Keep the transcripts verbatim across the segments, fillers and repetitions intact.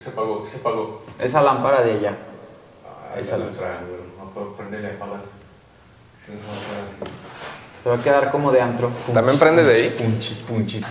Se apagó, se apagó. Esa lámpara de ella. Ah, esa lámpara, no puedo prenderle a apagar. Si no se va a quedar así. Se va a quedar como de antro. ¿También prende de ahí? Punchis, punchis.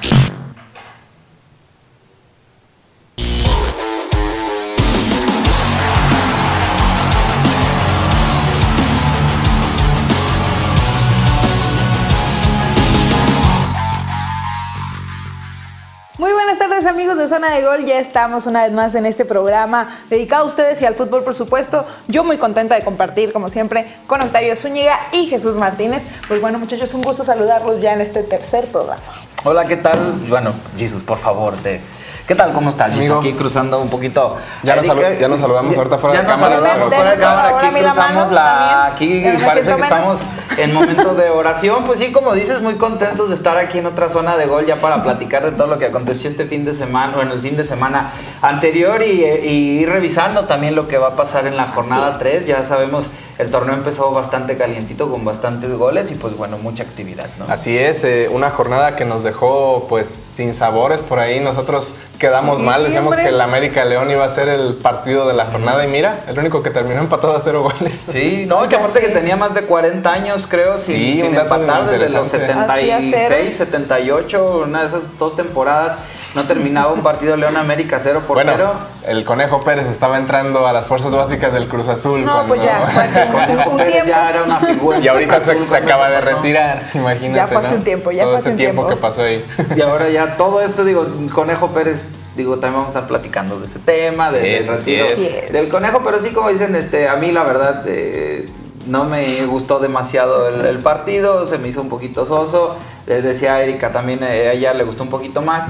Muy buenas tardes, amigos de Zona de Gol. Ya estamos una vez más en este programa dedicado a ustedes y al fútbol, por supuesto. Yo muy contenta de compartir, como siempre, con Octavio Zúñiga y Jesús Martínez. Pues bueno, muchachos, un gusto saludarlos ya en este tercer programa. Hola, ¿qué tal? Bueno, Jesús, por favor, te... ¿Qué tal? ¿Cómo estás, Jesús? Aquí cruzando un poquito. Ya nos, salu ya nos saludamos ahorita fuera de cámara. Ya nos saludamos fuera de cámara. Aquí cruzamos la... Aquí parece que estamos en momento de oración. Pues sí, como dices, muy contentos de estar aquí en otra Zona de Gol ya para platicar de todo lo que aconteció este fin de semana, o en el fin de semana anterior y, y ir revisando también lo que va a pasar en la jornada tres. Ya sabemos, el torneo empezó bastante calientito con bastantes goles y pues bueno, mucha actividad, ¿no? Así es, eh, una jornada que nos dejó pues sin sabores por ahí. Nosotros quedamos sí, mal, decíamos hombre. que el América León iba a ser el partido de la jornada y mira, el único que terminó empatado a cero goles. Sí, no, que aparte que tenía más de cuarenta años creo sin, sí, sin empatar desde los setenta y seis, setenta y ocho, una de esas dos temporadas. No terminaba un partido León América cero por bueno, cero. El Conejo Pérez estaba entrando a las fuerzas básicas del Cruz Azul. No, cuando... pues ya, fue hace el Conejo un Pérez tiempo. ya era una figura. Y ahorita se, se acaba de retirar, imagínate. Ya fue hace ¿no? un tiempo, ya Todo fue hace ese un tiempo, tiempo que pasó ahí. Y ahora ya todo esto, digo, Conejo Pérez, digo, también vamos a estar platicando de ese tema, sí, de, es, de así es. del Conejo, pero sí, como dicen, este, a mí la verdad eh, no me gustó demasiado el, el partido, se me hizo un poquito soso. Les decía a Erika también, eh, a ella le gustó un poquito más.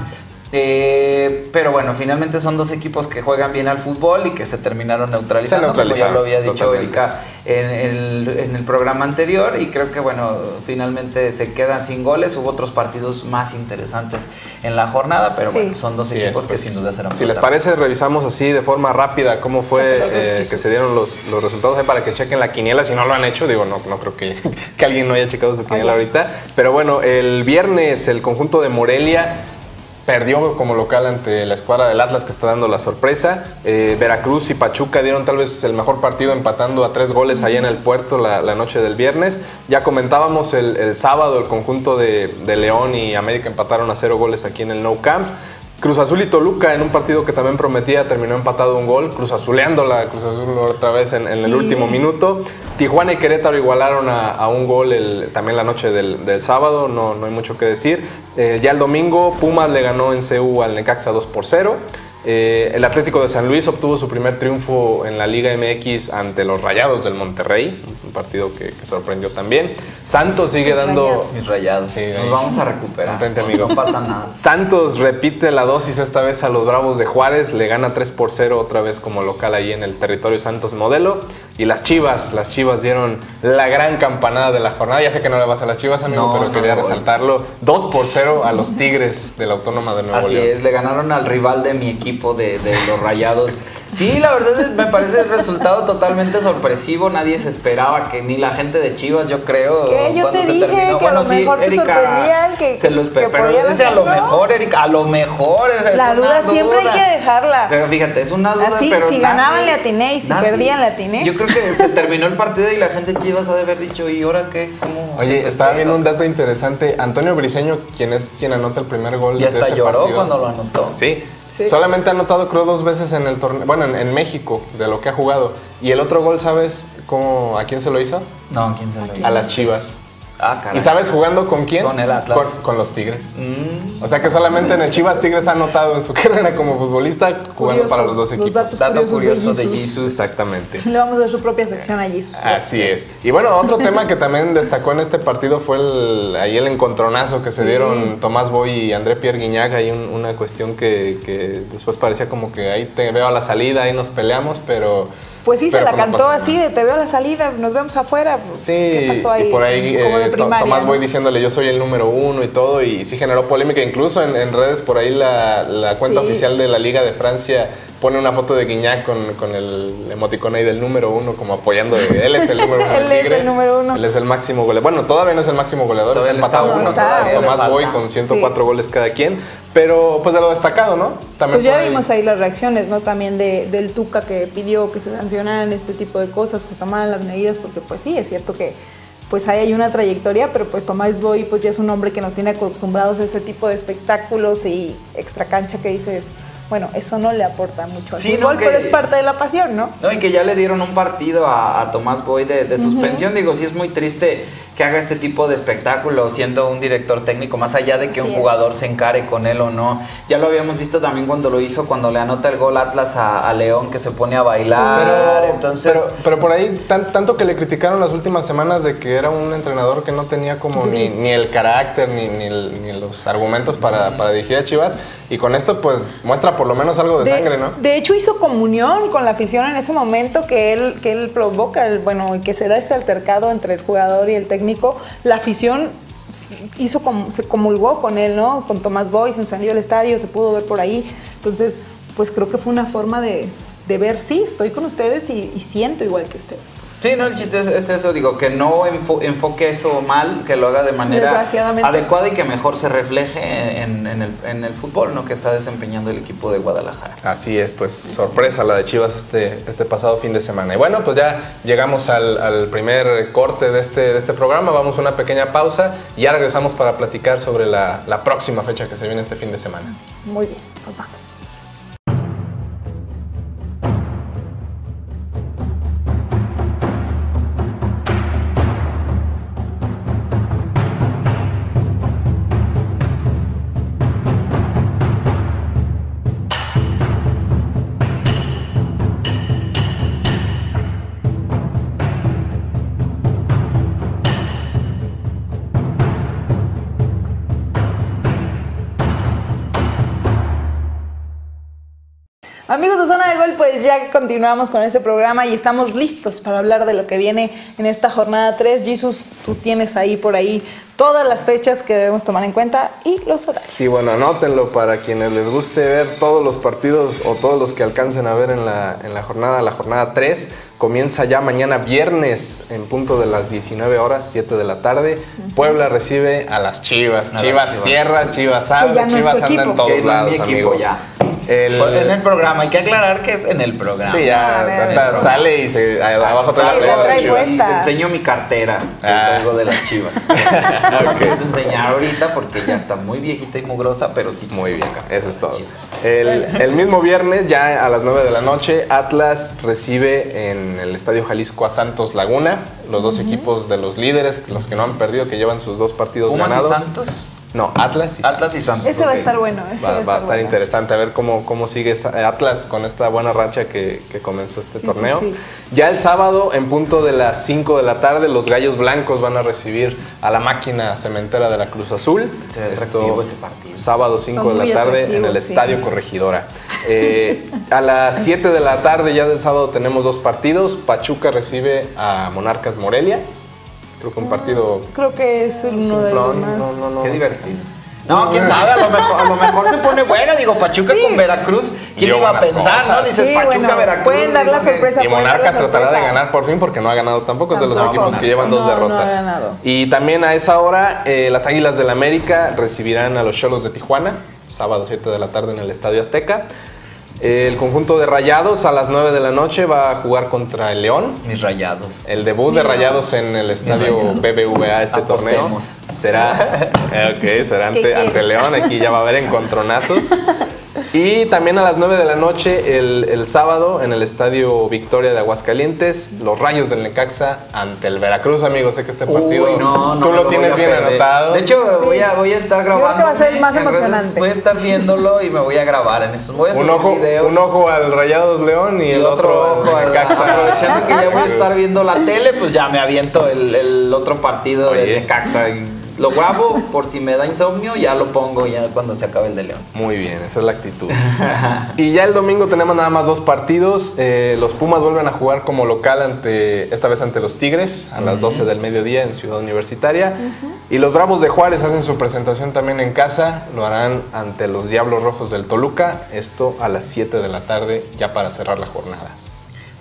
Eh, pero bueno, finalmente son dos equipos que juegan bien al fútbol y que se terminaron neutralizando, se neutralizaron, como ya lo había dicho totalmente. Erika en el, en el programa anterior, y creo que bueno, finalmente se quedan sin goles. Hubo otros partidos más interesantes en la jornada, pero sí. bueno, son dos sí, equipos es, pues, que sin duda serán. Si les parece, revisamos así de forma rápida cómo fue eh, que se dieron los, los resultados eh, para que chequen la quiniela, si no lo han hecho, digo, no, no creo que, que alguien no haya checado su quiniela Oye. ahorita, pero bueno, el viernes el conjunto de Morelia perdió como local ante la escuadra del Atlas, que está dando la sorpresa. Eh, Veracruz y Pachuca dieron tal vez el mejor partido, empatando a tres goles allá en el Puerto la, la noche del viernes. Ya comentábamos el, el sábado, el conjunto de, de León y América empataron a cero goles aquí en el Nou Camp. Cruz Azul y Toluca en un partido que también prometía, terminó empatado un gol, Cruz Azuleándola, Cruz Azul otra vez en, en sí. el último minuto. Tijuana y Querétaro igualaron a, a un gol el, también la noche del, del sábado, no, no hay mucho que decir. Eh, ya el domingo Pumas le ganó en C U al Necaxa dos por cero. Eh, el Atlético de San Luis obtuvo su primer triunfo en la Liga M X ante los Rayados del Monterrey, un partido que, que sorprendió también. Santos sigue Mis dando... Rayados. Mis Rayados, sí, nos vamos a recuperar, Contente, amigo. No pasa nada. Santos repite la dosis esta vez a los Bravos de Juárez, le gana tres por cero otra vez como local ahí en el territorio Santos Modelo. Y las Chivas, las Chivas dieron la gran campanada de la jornada. Ya sé que no le vas a las Chivas, amigo, no, pero no, quería no, resaltarlo. dos por cero a los Tigres de la Autónoma de Nuevo Así León. Así es, le ganaron al rival de mi equipo de, de los Rayados. Sí, la verdad me parece el resultado totalmente sorpresivo. Nadie se esperaba, que ni la gente de Chivas, yo creo. ¿Qué? Yo cuando te se dije terminó. que bueno, a lo sí, mejor te Erika sorprendían, que, se lo esperó. Pero dice a lo mejor, Erika, a lo mejor. Es la duda, duda siempre hay que dejarla. Pero fíjate, es una duda. Así, pero si nadie, ganaban le atiné y si nadie. perdían le atiné. Yo creo que se terminó el partido y la gente de Chivas ha de haber dicho, ¿y ahora qué? ¿Cómo Oye, estaba viendo un dato interesante. Antonio Briseño, quien es quien anota el primer gol y hasta de ese lloró partido. cuando lo anotó. Sí. Sí. Solamente ha anotado creo dos veces en el torneo, bueno, en, en México, de lo que ha jugado. Y el otro gol, ¿sabes cómo, a quién se lo hizo? No, ¿a quién se lo hizo? A las Chivas. Ah, caray. ¿Y sabes jugando con quién? Con el Atlas. Con, con los Tigres. Mm. O sea que solamente en el Chivas Tigres ha anotado en su carrera como futbolista jugando curioso, para los dos equipos. Los datos Dato curioso de de Jesus. Exactamente. Le vamos a dar su propia sección a Jesus. Así es. Y bueno, otro tema que también destacó en este partido fue el, ahí el encontronazo que sí. se dieron Tomás Boy y André Pierre Guignac. Hay un, una cuestión que, que después parecía como que ahí te veo a la salida, ahí nos peleamos, pero... Pues sí, pero se la pues no cantó así, de te veo a la salida, nos vemos afuera. Sí, ¿qué pasó ahí? y por ahí Como de eh, primaria, Tomás ¿no? Boy diciéndole yo soy el número uno y todo, y sí generó polémica, incluso en, en redes por ahí la, la cuenta sí. oficial de la Liga de Francia pone una foto de Guignac con, con el emoticón ahí del número uno, como apoyando, de, él es el número uno. Él es el número uno. Él es el máximo goleador. Bueno, todavía no es el máximo goleador, todavía está empatado uno. uno. Está, Tomás Boy con ciento cuatro sí. goles cada quien. Pero pues de lo destacado, ¿no? También pues ya ahí... vimos ahí las reacciones, ¿no? También de, del Tuca, que pidió que se sancionaran este tipo de cosas, que tomaran las medidas, porque pues sí, es cierto que pues ahí hay una trayectoria, pero pues Tomás Boy pues ya es un hombre que no tiene acostumbrados a ese tipo de espectáculos y extra cancha que dices, bueno, eso no le aporta mucho al sí, fútbol, no, que, pero es parte de la pasión, ¿no? No, y que ya le dieron un partido a, a Tomás Boy de, de suspensión. Uh-huh. Digo, sí es muy triste que haga este tipo de espectáculo siendo un director técnico, más allá de que Así un jugador es. se encare con él o no. Ya lo habíamos visto también cuando lo hizo, cuando le anota el gol Atlas a, a León, que se pone a bailar. Sí, pero, entonces, pero, pero por ahí, tan, tanto que le criticaron las últimas semanas de que era un entrenador que no tenía como ni, ni el carácter, ni, ni, el, ni los argumentos para, para dirigir a Chivas. Y con esto, pues, muestra por lo menos algo de, de sangre, ¿no? De hecho, hizo comunión con la afición en ese momento que él, que él provoca, el, bueno, que se da este altercado entre el jugador y el técnico. La afición hizo como, se comulgó con él, ¿no? Con Tomás Boy, se encendió el estadio, se pudo ver por ahí. Entonces, pues creo que fue una forma de, de ver, sí, estoy con ustedes y, y siento igual que ustedes. Sí, no, el chiste es, es eso, digo, que no enfo, enfoque eso mal, que lo haga de manera adecuada y que mejor se refleje en, en, el, en el fútbol, ¿no? Que está desempeñando el equipo de Guadalajara. Así es, pues sorpresa la de Chivas este, este pasado fin de semana. Y bueno, pues ya llegamos al, al primer corte de este, de este programa, vamos a una pequeña pausa y ya regresamos para platicar sobre la, la próxima fecha que se viene este fin de semana. Muy bien, pues vamos. Amigos de Zona de Gol, pues ya continuamos con este programa y estamos listos para hablar de lo que viene en esta jornada tres. Jesús, tú tienes ahí por ahí todas las fechas que debemos tomar en cuenta y los horarios. Sí, bueno, anótenlo para quienes les guste ver todos los partidos o todos los que alcancen a ver en la, en la jornada, la jornada tres. Comienza ya mañana viernes en punto de las diecinueve horas, siete de la tarde. Uh-huh. Puebla recibe a las Chivas. A Chivas, Chivas cierra, Chivas abre, Chivas anda en todos que lados, amigo. Ya. El... En el programa, hay que aclarar que es en el programa. Sí, ya ah, ver, ver, sale y se, abajo trae la trae de Chivas. Y se enseño mi cartera, que ah. traigo de las Chivas. No la quiero enseñar ahorita porque ya está muy viejita y mugrosa, pero sí. Muy bien, eso es todo. El, el mismo viernes, ya a las nueve de la noche, Atlas recibe en el Estadio Jalisco a Santos Laguna, los dos uh-huh. equipos de los líderes, los que no han perdido, que llevan sus dos partidos ¿Pumas ganados. ¿Pumas y Santos? No, Atlas y Santos. Atlas y Santos. Ese okay. va a estar bueno. Ese va, va a estar, va a estar bueno. interesante a ver cómo, cómo sigue Atlas con esta buena racha que, que comenzó este sí, torneo. Sí, sí. Ya el sábado, en punto de las cinco de la tarde, los Gallos Blancos van a recibir a la máquina cementera de la Cruz Azul. Se ve atractivo ese partido. Sábado cinco de la tarde en el Estadio sí. Corregidora. Eh, a las siete de la tarde ya del sábado tenemos dos partidos. Pachuca recibe a Monarcas Morelia. Creo que un partido... Creo que es uno de los más... No, no, no. Qué divertido. No, quién sabe, a lo mejor, a lo mejor se pone buena. Digo, Pachuca sí. con Veracruz, ¿quién Yo iba a pensar, cosas. no? Dices, sí, Pachuca, bueno, Veracruz. Pueden dar la sorpresa. Y Monarcas tratará de ganar por fin porque no ha ganado tampoco, tampoco. Es de los equipos que llevan no, dos derrotas. No ha ganado. Y también a esa hora, eh, las Águilas del América recibirán a los Xolos de Tijuana, sábado siete de la tarde en el Estadio Azteca. El conjunto de Rayados a las nueve de la noche va a jugar contra el León. Mis Rayados. El debut de Rayados en el estadio B B V A este Apostemos. torneo será, okay, será ante, ante León. Aquí ya va a haber encontronazos. Y también a las nueve de la noche el, el sábado en el estadio Victoria de Aguascalientes, los Rayos del Necaxa ante el Veracruz, amigos. Sé que este partido Uy, no, no tú lo tienes bien perder. anotado. De hecho, sí. voy, a, voy a estar grabando. Creo que va a ser más emocionante. Voy a estar viéndolo y me voy a grabar en eso. Voy a subir un ojo, videos. Un ojo al Rayados León y, y el otro, otro al Necaxa. Aprovechando que ya voy a estar viendo la tele, pues ya me aviento el, el otro partido Oye. de Necaxa. Lo grabo por si me da insomnio, ya lo pongo ya cuando se acabe el de León. Muy bien, esa es la actitud. Y ya el domingo tenemos nada más dos partidos. Eh, los Pumas vuelven a jugar como local, ante esta vez ante los Tigres, a uh-huh. las doce del mediodía en Ciudad Universitaria. Uh-huh. Y los Bravos de Juárez hacen su presentación también en casa. Lo harán ante los Diablos Rojos del Toluca. Esto a las siete de la tarde, ya para cerrar la jornada.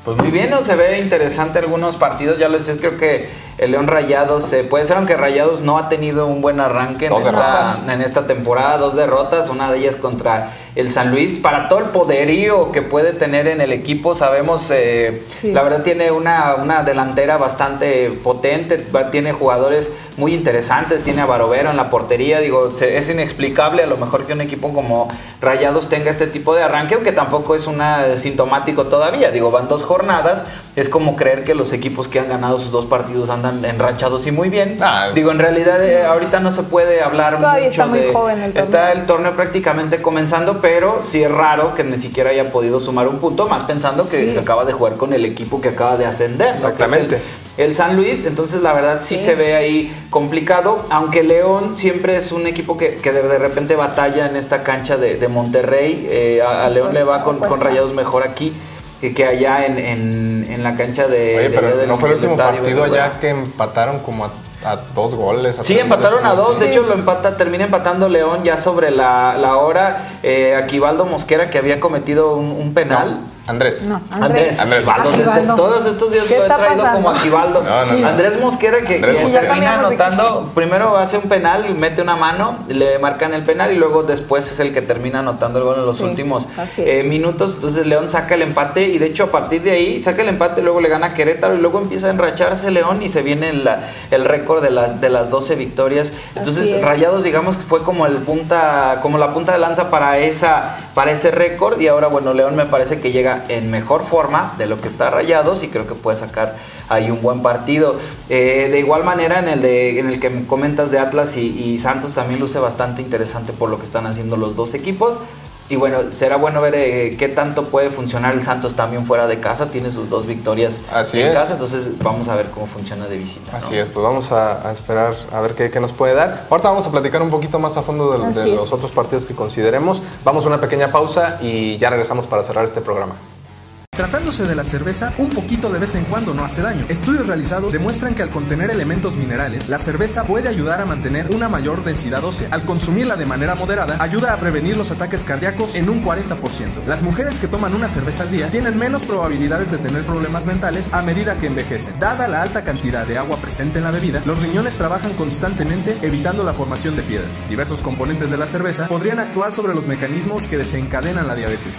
Pues muy bien, ¿no? Se ve interesante algunos partidos, ya les decía, creo que el León Rayados, eh, puede ser, aunque Rayados no ha tenido un buen arranque en esta, en esta temporada, dos derrotas, una de ellas contra el San Luis, para todo el poderío que puede tener en el equipo, sabemos, eh, sí. la verdad tiene una, una delantera bastante potente, tiene jugadores muy interesantes, tiene a Barovero en la portería, digo, se, es inexplicable a lo mejor que un equipo como Rayados tenga este tipo de arranque, aunque tampoco es una sintomático todavía, digo, van dos jornadas, es como creer que los equipos que han ganado sus dos partidos andan enrachados y muy bien, ah, es... digo, en realidad eh, ahorita no se puede hablar todavía mucho está muy de, joven el torneo. Está el torneo prácticamente comenzando, pero sí es raro que ni siquiera haya podido sumar un punto, más pensando que sí. acaba de jugar con el equipo que acaba de ascender, exactamente, ¿no? El, el San Luis, entonces la verdad sí, sí se ve ahí complicado, aunque León siempre es un equipo que, que de, de repente batalla en esta cancha de, de Monterrey, eh, a, a León pues, le va con, con Rayados mejor aquí que allá en, en, en la cancha de... Oye, de, pero de, no fue el último estadio, partido allá que empataron como a, a dos goles. A sí, empataron a dos, de hecho lo empata, termina empatando León ya sobre la, la hora, eh, Aquivaldo Mosquera que había cometido un, un penal. No. Andrés. No, Andrés. Andrés. Andrés. Desde todos estos días lo he traído pasando? como Aquivaldo. No, no, no. Andrés Mosquera que, Andrés que Mosquera. termina anotando, primero hace un penal y mete una mano, le marcan el penal y luego después es el que termina anotando el gol en los sí, últimos eh, minutos. Entonces León saca el empate y de hecho a partir de ahí saca el empate, luego le gana a Querétaro y luego empieza a enracharse León y se viene el, el récord de las, de las doce victorias. Entonces Rayados, digamos que fue como el punta, como la punta de lanza para esa, para ese récord y ahora bueno, León me parece que llega en mejor forma de lo que está Rayados y creo que puede sacar ahí un buen partido. Eh, de igual manera en el, de, en el que comentas de Atlas y, y Santos también luce bastante interesante por lo que están haciendo los dos equipos. Y bueno, será bueno ver eh, qué tanto puede funcionar el Santos también fuera de casa. Tiene sus dos victorias Así en es. casa, entonces vamos a ver cómo funciona de visita, ¿no? Así es, pues vamos a, a esperar a ver qué, qué nos puede dar. Ahorita vamos a platicar un poquito más a fondo de, de los otros partidos que consideremos. Vamos a una pequeña pausa y ya regresamos para cerrar este programa. Tratándose de la cerveza, un poquito de vez en cuando no hace daño. Estudios realizados demuestran que al contener elementos minerales, la cerveza puede ayudar a mantener una mayor densidad ósea. Al consumirla de manera moderada, ayuda a prevenir los ataques cardíacos en un cuarenta por ciento. Las mujeres que toman una cerveza al día tienen menos probabilidades de tener problemas mentales a medida que envejecen. Dada la alta cantidad de agua presente en la bebida, los riñones trabajan constantemente evitando la formación de piedras. Diversos componentes de la cerveza podrían actuar sobre los mecanismos que desencadenan la diabetes.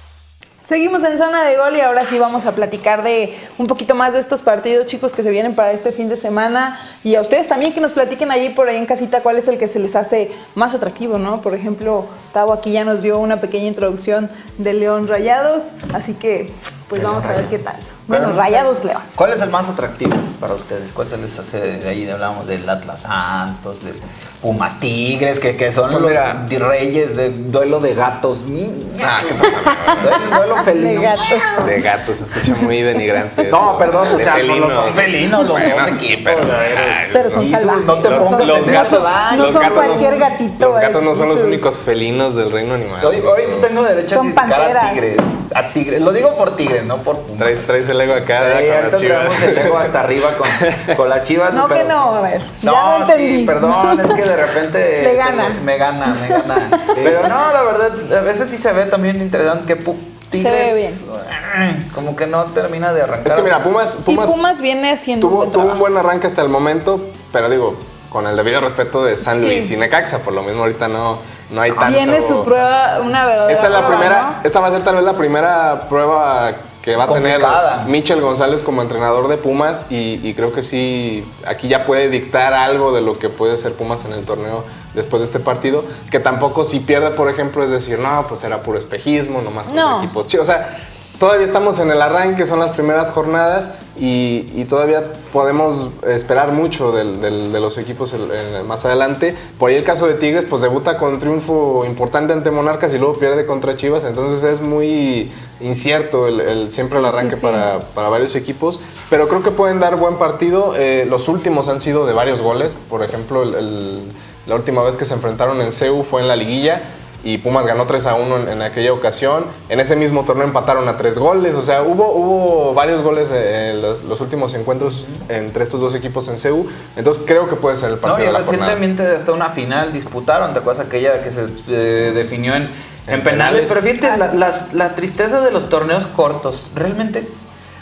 Seguimos en Zona de Gol y ahora sí vamos a platicar de un poquito más de estos partidos, chicos, que se vienen para este fin de semana. Y a ustedes también que nos platiquen allí por ahí en casita cuál es el que se les hace más atractivo, ¿no? Por ejemplo, Tavo aquí ya nos dio una pequeña introducción de León Rayados, así que pues vamos a ver qué tal. Bueno, Rayados León. ¿Cuál es el más atractivo para ustedes? ¿Cuál se les hace de ahí? Hablamos del Atlas Santos, de Pumas Tigres, que, que son pues los mira, reyes de duelo de gatos. Ah, ¿qué pasa? Duelo felino. De gatos. De gatos, se escucha muy denigrante. No, perdón, o sea, no los son felinos los bueno, dos sí, equipos. pero, pero son salvajes. No te pongas los en gatos, no, los son gatos cualquier no, gatito. Los gatos no son los esos. únicos felinos del reino animal. Hoy, hoy tengo derecho son a criticar panteras. a Tigres. A Tigres. Lo digo por Tigres, no por Pumas. Traes, traes el ego acá, Sí, con las chivas. el ego hasta arriba con, con las chivas. No, pero, que no, a ver. No, ya no entendí. sí, perdón, es que de repente Le gana. Me, me gana, me gana. Pero no, la verdad, a veces sí se ve también interesante que Pu Tigres se ve bien. Como que no termina de arrancar. Es que mira, Pumas, Pumas, y Pumas viene haciendo tuvo, un buen tuvo trabajo. un buen arranque hasta el momento, pero digo, con el debido respeto de San Sí. Luis y Necaxa, por lo mismo ahorita no, no hay tanto. Viene su prueba, una verdadera Esta es la prueba, primera, ¿no? esta va a ser tal vez la primera prueba que va a Complicada. tener Michel González como entrenador de Pumas y, y creo que sí, aquí ya puede dictar algo de lo que puede ser Pumas en el torneo después de este partido, que tampoco si pierde, por ejemplo, es decir, no, pues era puro espejismo, nomás con No. equipos chicos, o sea, todavía estamos en el arranque, son las primeras jornadas y, y todavía podemos esperar mucho del, del, de los equipos el, el, más adelante. Por ahí el caso de Tigres, pues debuta con un triunfo importante ante Monarcas y luego pierde contra Chivas, entonces es muy incierto el, el siempre el arranque sí, sí. Para, para varios equipos, pero creo que pueden dar buen partido. Eh, los últimos han sido de varios goles, por ejemplo, el, el, la última vez que se enfrentaron en C E U fue en la liguilla y Pumas ganó tres a uno en, en aquella ocasión. En ese mismo torneo empataron a tres goles, o sea, hubo, hubo varios goles en los, los últimos encuentros entre estos dos equipos en C E U, entonces creo que puede ser el partido no, de la recientemente jornada. hasta una final disputaron, ¿te acuerdas aquella que se eh, definió en, en, En penales? penales. Pero fíjate, la, la, la tristeza de los torneos cortos, realmente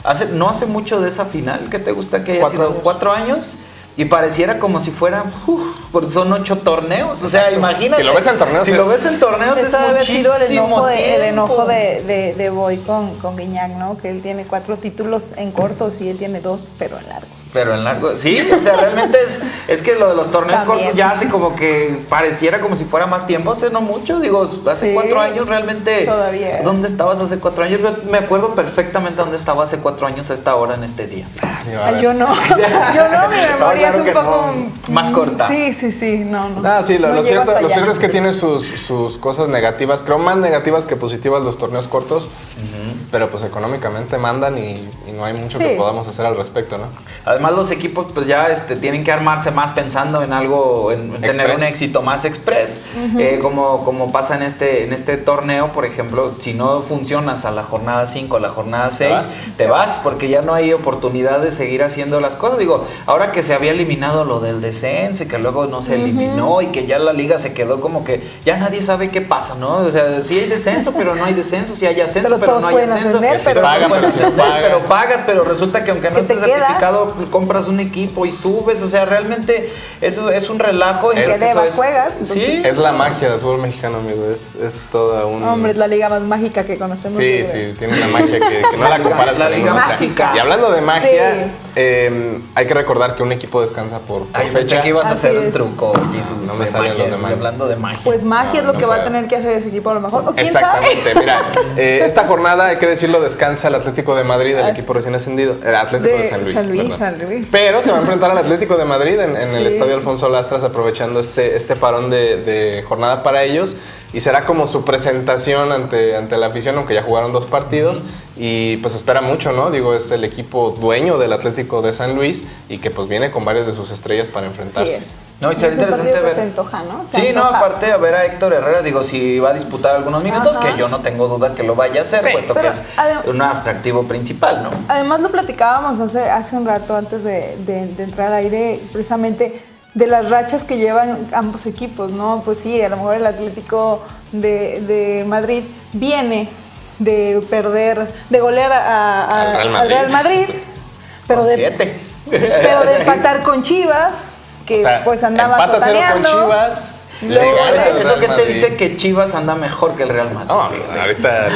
hace, no hace mucho de esa final, ¿qué te gusta que haya Cuatro sido? años. Cuatro años. Y pareciera como si fuera, uf, porque son ocho torneos. O sea, imagínate. Si lo ves en torneos Si es- lo ves en torneos Eso es debe haber sido el muchísimo enojo, de, el enojo tiempo. de, de, de Boy con, con Guiñac, ¿no? Que él tiene cuatro títulos en cortos y él tiene dos, pero en largos. Pero en largo, sí, o sea, realmente es, es que lo de los torneos También. cortos ya hace como que pareciera como si fuera más tiempo, hace no mucho, digo, hace Sí, cuatro años realmente. todavía. ¿Dónde estabas hace cuatro años? Yo me acuerdo perfectamente dónde estaba hace cuatro años a esta hora en este día. Digo, a Ay, ver. yo no, yo no, mi memoria claro es que un poco no. Más corta. Sí, sí, sí, no, no. Ah, sí, lo, no lo llego cierto, hasta lo allá. cierto es que tiene sus, sus cosas negativas, creo más negativas que positivas los torneos cortos, pero pues económicamente mandan y, y no hay mucho Sí. que podamos hacer al respecto, ¿no? Además los equipos pues ya este, tienen que armarse más pensando en algo, en, en tener Express. un éxito más express, eh, como, como pasa en este, en este torneo, por ejemplo, si no funcionas a la jornada cinco, a la jornada seis, vas? te vas porque ya no hay oportunidad de seguir haciendo las cosas. Digo, ahora que se había eliminado lo del descenso y que luego no se eliminó y que ya la liga se quedó como que ya nadie sabe qué pasa, ¿no? O sea, sí hay descenso, pero no hay descenso, sí hay ascenso, Pero pero, todos no hay pueden ascenso. ascender, Que pero- todos Pagan, pueden pero se ascender, pagan. pero pagas, pero resulta que aunque no ¿Que estés te queda? certificado, compras un equipo y subes, o sea, realmente eso es un relajo. Es- entonces Que debas, eso es- juegas, Sí, entonces- Es la magia del fútbol mexicano, amigo, es, es toda un... Hombre, es la liga más mágica que conocemos. Sí, yo creo. sí, tiene una magia que, que no la comparas La con liga ninguna otra. mágica. Y hablando de magia, Sí. eh, hay que recordar que un equipo descansa por, por Ay, pensé fecha. que ibas a Así hacer un es. truco, Jesus. No me de salen magia, los de magia. Hablando de magia. Pues magia No, es lo no que va a puedo. tener que hacer ese equipo a lo mejor. ¿O quién sabe? Exactamente, mira, eh, esta jornada, hay que decirlo, descansa el Atlético de Madrid, el Ah, equipo recién ascendido, el Atlético de, De San Luis. San Luis, perdón. San Luis. Pero se va a enfrentar al Atlético de Madrid en, en el Sí. Estadio Alfonso Lastras, aprovechando este, este parón de, de jornada para ellos. Y será como su presentación ante, ante la afición, aunque ya jugaron dos partidos. Y pues espera mucho, ¿no? Digo, es el equipo dueño del Atlético de San Luis y que pues viene con varias de sus estrellas para Sí enfrentarse. es. No, y será Es un interesante partido que ver. se antoja, ¿no? Se Sí, no, antoja. aparte a ver a Héctor Herrera, digo, si va a disputar algunos minutos, Ajá. que yo no tengo duda que lo vaya a hacer, Sí, puesto que pero es adem- un atractivo principal, ¿no? Además lo platicábamos hace, hace un rato antes de, de- de entrar al aire, precisamente de las rachas que llevan ambos equipos, ¿no? Pues sí, a lo mejor el Atlético de, de Madrid viene de perder, de golear a- a- Al Real al Madrid. Real Madrid, pero Con de, siete. pero de empatar con Chivas, que O sea, pues andaba empata cero con sotaneando. Chivas. le Luego, ganas al Eso, eso Real que te Madrid. dice que Chivas anda mejor que el Real Madrid. No, ahorita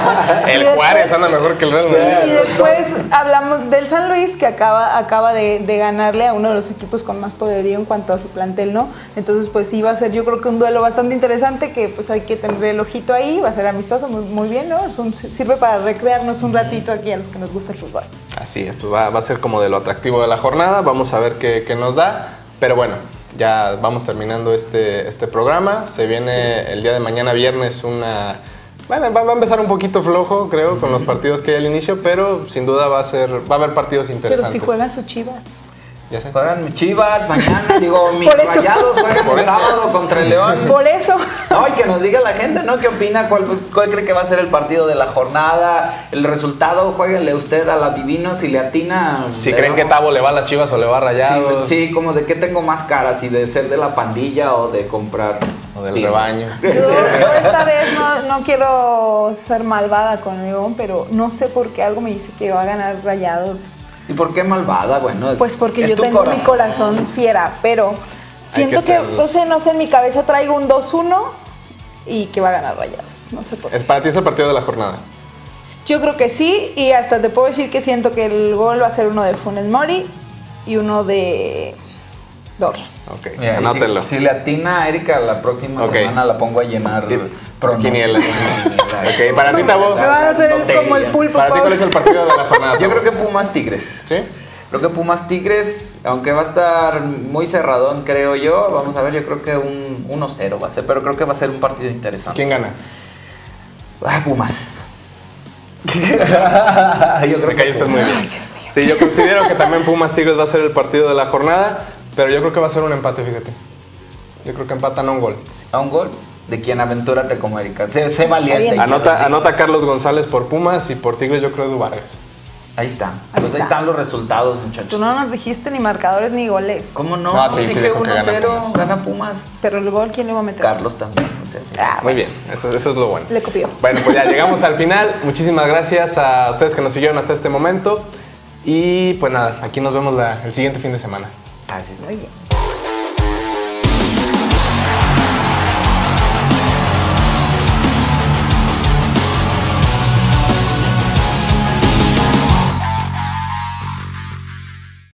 Y el después- Juárez anda mejor que el Real Y Madrid. después hablamos del San Luis, que acaba, acaba de, de ganarle a uno de los equipos con más poderío en cuanto a su plantel, ¿no? Entonces, pues sí va a ser, yo creo que un duelo bastante interesante, que pues hay que tener el ojito ahí, va a ser amistoso, muy, muy bien, ¿no? Es un- sirve para recrearnos un ratito aquí a los que nos gusta el fútbol. Así es, pues va, va a ser como de lo atractivo de la jornada. Vamos a ver qué, qué nos da. Pero bueno, ya vamos terminando este, este programa. Se viene el día de mañana, viernes, una... Bueno, va, va a empezar un poquito flojo, creo, con los partidos que hay al inicio, pero sin duda va a ser, va a haber partidos Pero interesantes. si juegan sus Chivas. Ya sé. Juegan Chivas mañana, digo, mis Por eso. Rayados juegan Por el eso. sábado contra el León. Por eso. No, y que nos diga la gente, ¿no? ¿Qué opina? ¿Cuál, pues, cuál cree que va a ser el partido de la jornada? El resultado, jueguenle usted al adivino, si le atina. Si le creen que damos- Tabo le va a las Chivas o le va a Rayados. Sí, sí, como de qué tengo más cara, si de ser de la pandilla o de comprar. O del vino. rebaño. Yo, yo esta vez no, no quiero ser malvada con León, pero no sé por qué algo me dice que va a ganar Rayados. ¿Y por qué malvada? Bueno, es, Pues porque es yo tu tengo mi corazón fiera, pero siento que que, ser- no sé, no sé, en mi cabeza traigo un dos uno y que va a ganar Rayados, no sé por qué. Es para ti es el partido de la jornada. Yo creo que sí, y hasta te puedo decir que siento que el gol va a ser uno de Funes Mori y uno de Doria. Ok, Mira, anótenlo. si, si le atina a Erika la próxima Ok. semana la pongo a llenar Y- pronósticos. quinielas. Ok, para ti, Tabo. Me van a hacer Lotería. como el pulpo. Para ti, ¿cuál es el partido de la jornada? Yo Tabo? creo que Pumas Tigres. ¿Sí? Creo que Pumas Tigres, aunque va a estar muy cerradón, creo yo. Vamos a ver, yo creo que un uno cero va a ser, pero creo que va a ser un partido interesante. ¿Quién gana? Ah, Pumas. yo creo Me que caíste muy Pumas. bien. Ay, Dios mío. Sí, yo considero que también Pumas Tigres va a ser el partido de la jornada, pero yo creo que va a ser un empate, fíjate. Yo creo que empatan a un gol. A un gol de quien aventúrate como Erika. Sé, sé valiente. Bien. y eso Anota, sí. anota Carlos González por Pumas y por Tigres yo creo Edu Vargas. Ahí está. Ahí Pues está. ahí están los resultados, muchachos. Tú no nos dijiste ni marcadores ni goles. ¿Cómo no? No, sí, sí Dije dijo que uno gana cero, Pumas. gana Pumas. Pero el gol, ¿quién le iba a meter? Carlos también, o sea. Ah, Muy bien, eso, eso es lo bueno. Le copió. Bueno, pues ya llegamos al final. Muchísimas gracias a ustedes que nos siguieron hasta este momento. Y pues nada, aquí nos vemos la- el siguiente fin de semana. Así es. Muy bien.